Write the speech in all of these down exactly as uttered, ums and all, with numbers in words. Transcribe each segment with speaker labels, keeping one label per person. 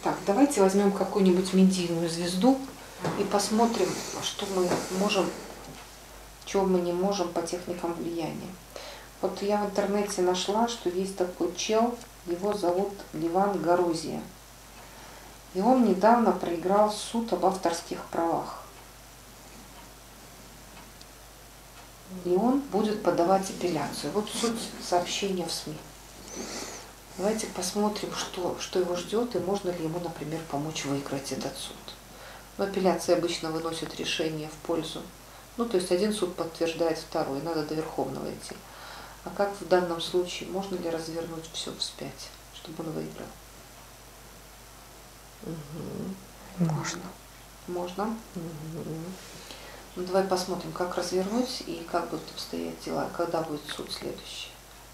Speaker 1: Так, давайте возьмем какую-нибудь медийную звезду и посмотрим, что мы можем, чего мы не можем по техникам влияния. Вот я в интернете нашла, что есть такой чел, его зовут Леван Горозия. И он недавно проиграл суд об авторских правах. И он будет подавать апелляцию. Вот суть сообщения в СМИ. Давайте посмотрим, что, что его ждет и можно ли ему, например, помочь выиграть этот суд. Но апелляции обычно выносят решение в пользу. Ну, то есть один суд подтверждает второй, надо до Верховного идти. А как в данном случае, можно ли развернуть все вспять, чтобы он выиграл?
Speaker 2: Угу. Можно.
Speaker 1: Можно?
Speaker 2: Угу.
Speaker 1: Ну, давай посмотрим, как развернуть и как будут обстоять дела, когда будет суд следующий.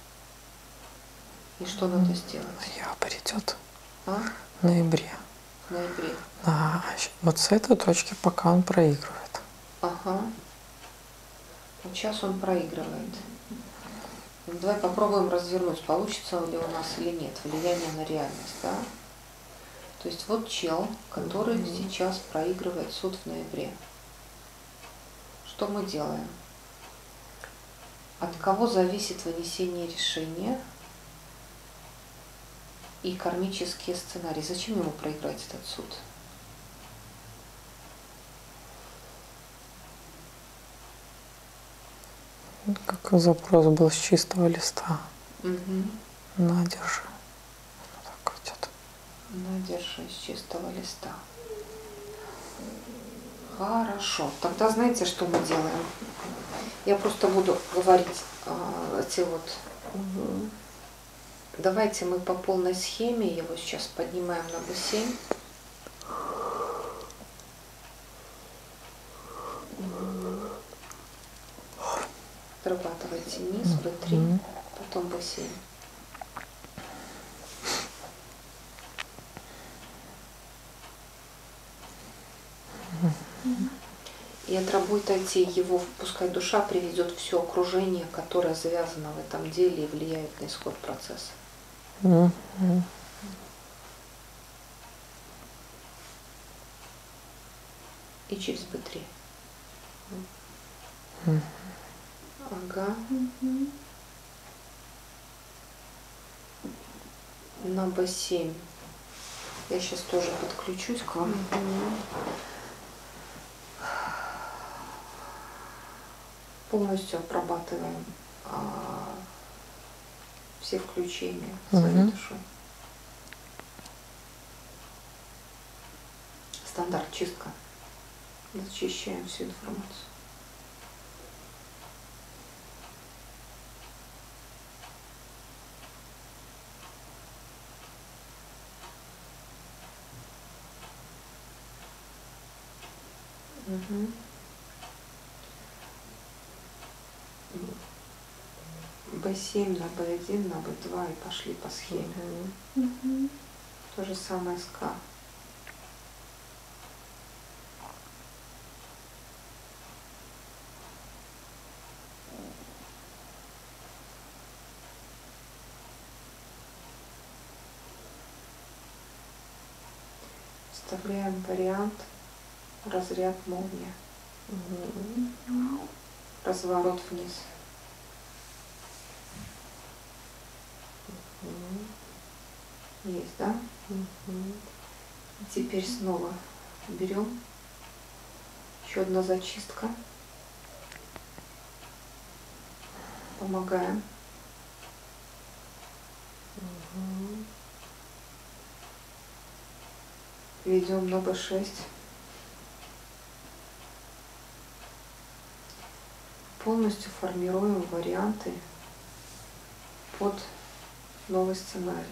Speaker 1: И что надо сделать?
Speaker 2: Ноябрь идет.
Speaker 1: А?
Speaker 2: В ноябре.
Speaker 1: В ноябре.
Speaker 2: Да, вот с этой точки пока он проигрывает.
Speaker 1: Ага. Вот сейчас он проигрывает. Давай попробуем развернуть, получится ли у нас или нет. Влияние на реальность, да? То есть вот чел, который mm-hmm. сейчас проигрывает суд в ноябре. Что мы делаем? От кого зависит вынесение решения и кармические сценарии? Зачем ему проиграть этот суд?
Speaker 2: Как запрос был с чистого листа.
Speaker 1: Угу.
Speaker 2: На, держи. Так идет.
Speaker 1: На, держи с чистого листа. Хорошо. Тогда знаете, что мы делаем? Я просто буду говорить э, эти вот. Угу. Давайте мы по полной схеме его сейчас поднимаем на бэ семь. Отрабатывайте низ, бэ три, mm-hmm. потом бэ семь. Mm-hmm. И отработайте его, пускай душа приведет все окружение, которое завязано в этом деле и влияет на исход процесса.
Speaker 2: Mm-hmm.
Speaker 1: И через бэ три.
Speaker 2: Mm-hmm.
Speaker 1: Ага. Угу. На бэ семь. Я сейчас тоже подключусь к вам. Угу. Полностью обрабатываем а, все включения своей угу. душой. Стандарт чистка. Зачищаем всю информацию. Угу. бэ семь на бэ один, на бэ два и пошли по схеме. Угу. Угу. То же самое с К. Вставляем вариант. Разряд молния. Угу. Разворот вниз. Угу. Есть, да? Угу. Теперь снова берем. Еще одна зачистка. Помогаем. Угу. Ведем на бэ шесть. Полностью формируем варианты под новый сценарий.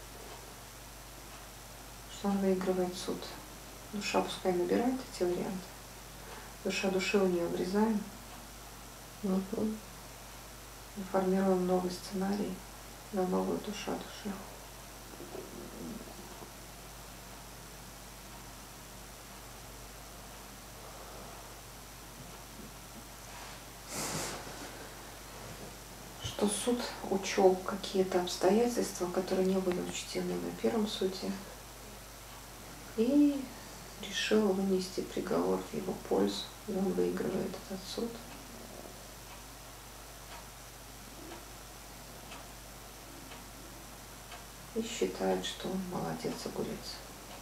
Speaker 1: Что он выигрывает суд. Душа пускай набирает эти варианты. Душа души у нее обрезаем. Угу. И формируем новый сценарий на новую душа души. Что суд учел какие-то обстоятельства, которые не были учтены на первом суде, И решил вынести приговор в его пользу. И он выигрывает этот суд. И считает, что он молодец, огурец.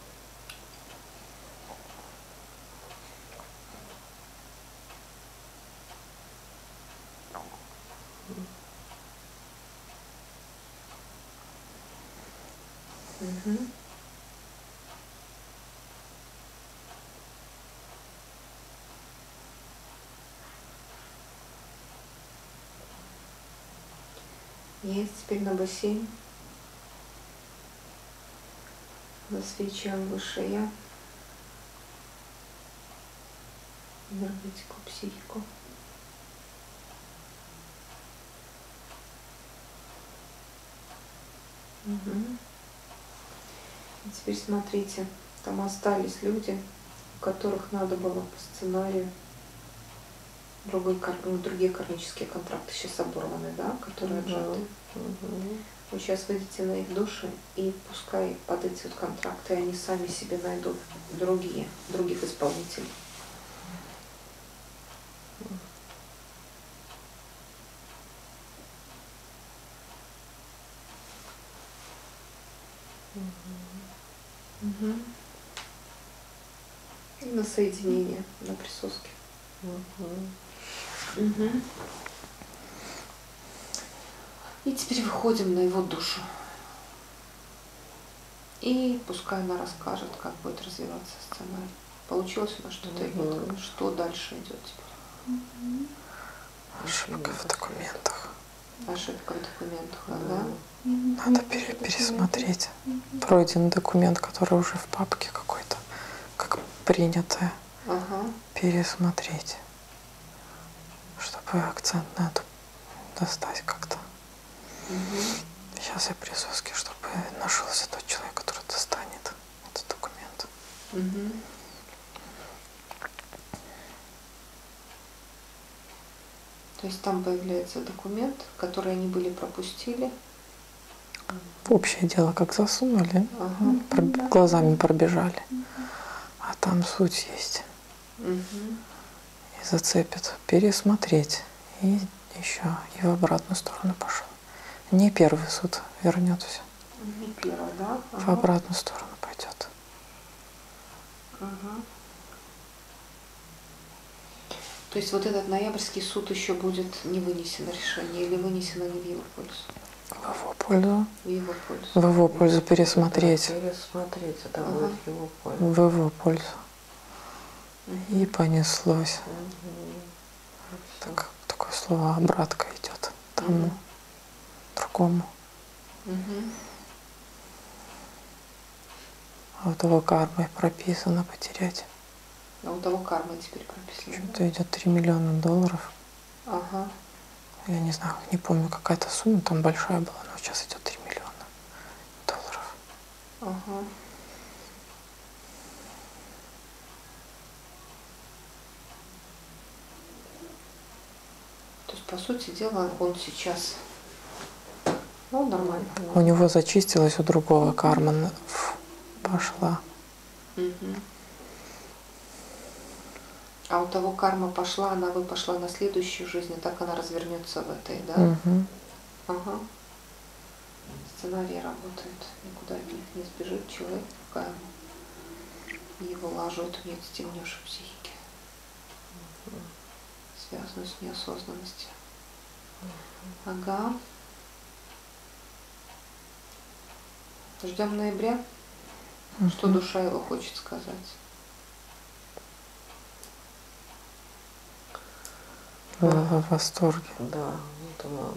Speaker 1: Угу. Есть теперь на бассейн. Засвечиваем высшее я, энергетику, психику. Угу. И теперь смотрите, там остались люди, у которых надо было по сценарию другой, ну, другие кармические контракты сейчас оборваны, да, которые отжаты.
Speaker 3: Угу.
Speaker 1: Вы сейчас выйдете на их души, и пускай под эти вот контракты они сами себе найдут другие, других исполнителей. Угу. И на соединение, на присоски.
Speaker 3: Угу.
Speaker 1: Угу. И теперь выходим на его душу. И пускай она расскажет, как будет развиваться сценарий. Получилось у нас что-то или
Speaker 3: Угу.
Speaker 1: нет? Что дальше идет теперь?
Speaker 3: Угу.
Speaker 2: Ошибка в документах.
Speaker 1: Ошибка в документах, да?
Speaker 2: Надо пере- пересмотреть. Пройденный документ, который уже в папке какой-то, как принятое,
Speaker 1: Ага.
Speaker 2: пересмотреть, чтобы акцент на эту достать как-то.
Speaker 1: Угу.
Speaker 2: Сейчас я присоски, чтобы нашелся тот человек, который достанет этот документ.
Speaker 1: Угу. То есть там появляется документ, который они были пропустили.
Speaker 2: В общее дело как засунули,
Speaker 1: Ага.
Speaker 2: проб- глазами пробежали. А там суть есть.
Speaker 1: Угу.
Speaker 2: И зацепит. Пересмотреть. И еще и в обратную сторону пошел. Не первый суд вернет все.
Speaker 1: Не первый, да?
Speaker 2: В
Speaker 1: Ага.
Speaker 2: обратную сторону пойдет.
Speaker 1: Ага. То есть вот этот ноябрьский суд еще будет не вынесено решение или вынесено не в его пользу?
Speaker 2: В его пользу.
Speaker 1: В его пользу.
Speaker 2: В его пользу пересмотреть.
Speaker 3: Да, пересмотреть, это
Speaker 1: Ага.
Speaker 3: будет его польза.
Speaker 2: В его пользу.
Speaker 1: Угу.
Speaker 2: И понеслось.
Speaker 3: Угу.
Speaker 2: Так, такое слово обратка идет. Тому,
Speaker 1: Мгм.
Speaker 2: другому.
Speaker 1: Угу.
Speaker 2: А у того кармой прописано потерять.
Speaker 1: А у того карма теперь прописана. Да?
Speaker 2: Что-то идет три миллиона долларов.
Speaker 1: Ага.
Speaker 2: Я не знаю, не помню, какая-то сумма там большая была, но сейчас идет три миллиона долларов.
Speaker 1: Ага. То есть, по сути дела, он сейчас, ну, нормально.
Speaker 2: У него зачистилась, у другого карма на- ф- пошла.
Speaker 1: Угу. А у того карма пошла, она бы пошла на следующую жизнь, и так она развернется в этой, да?
Speaker 2: Мгм.
Speaker 1: Ага. Сценарий работает, никуда от них не сбежит человек в карму. И его ложат в некую темнейшую психике, связанную с неосознанностью. Ага. Ждем ноября. Что
Speaker 2: Мгм.
Speaker 1: душа его хочет сказать?
Speaker 2: В, в восторге.
Speaker 3: Да, вот она.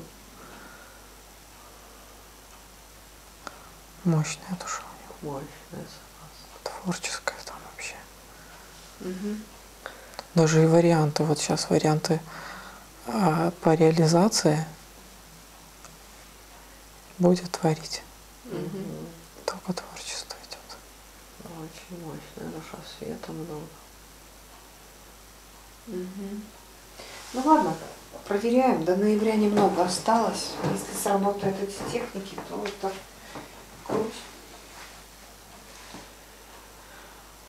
Speaker 2: Мощная душа у него.
Speaker 3: Мощная, согласна.
Speaker 2: Творческая там вообще.
Speaker 1: Угу.
Speaker 2: Даже и варианты, вот сейчас варианты а, по реализации будет творить.
Speaker 1: Угу.
Speaker 2: Только творчество идет.
Speaker 3: Очень мощная душа, света много.
Speaker 1: Угу. Ну ладно, проверяем. До ноября немного осталось. Если сработают эти техники, то это